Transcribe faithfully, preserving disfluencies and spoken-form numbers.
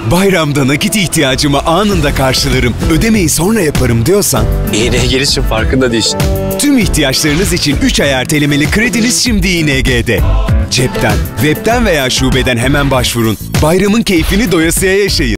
Bayramda nakit ihtiyacımı anında karşılarım, ödemeyi sonra yaparım diyorsan... İ N G'lisin, farkında değilsin. Tüm ihtiyaçlarınız için üç ay ertelemeli krediniz şimdi İ N G'de. Cepten, webten veya şubeden hemen başvurun. Bayramın keyfini doyasıya yaşayın.